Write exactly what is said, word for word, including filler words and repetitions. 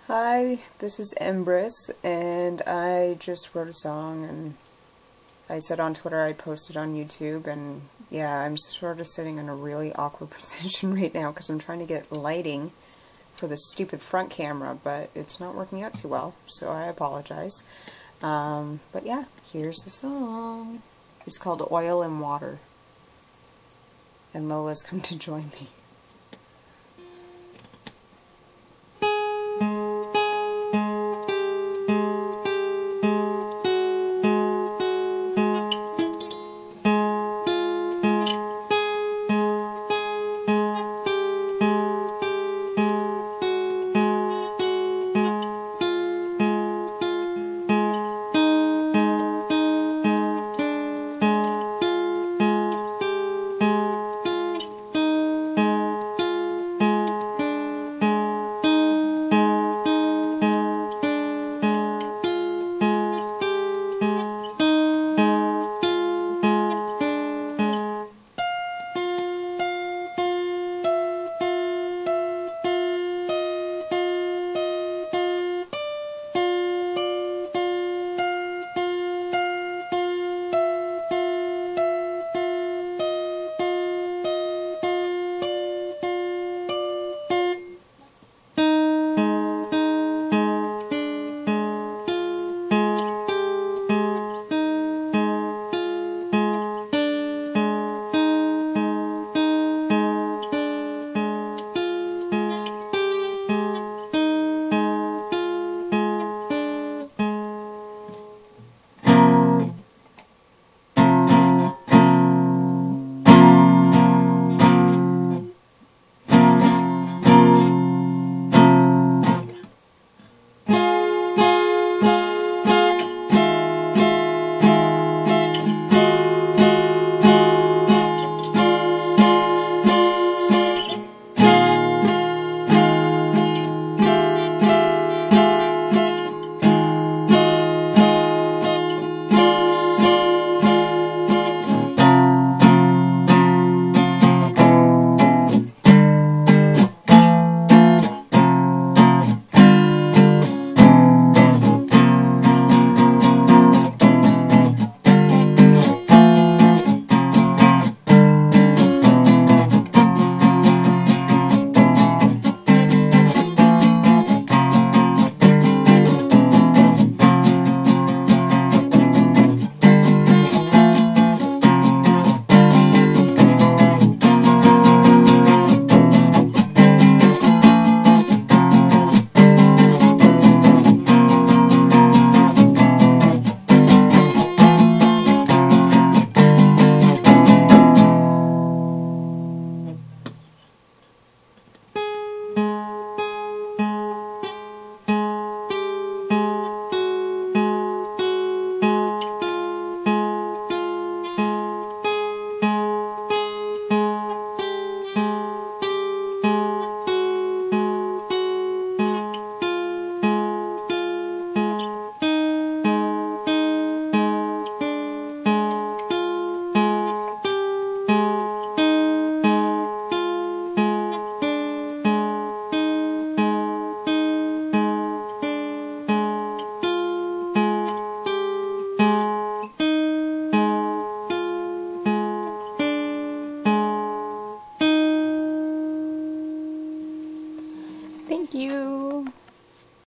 Hi, this is MMBris, and I just wrote a song, and I said on Twitter I'd post it on YouTube, and yeah, I'm sort of sitting in a really awkward position right now because I'm trying to get lighting for the stupid front camera, but it's not working out too well, so I apologize. Um, but yeah, here's the song. It's called Oil and Water, and Lola's come to join me. Thank you.